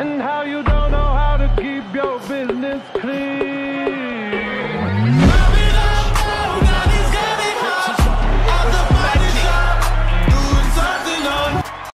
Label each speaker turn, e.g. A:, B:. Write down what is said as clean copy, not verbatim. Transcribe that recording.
A: and how you don't know how to keep your business clean.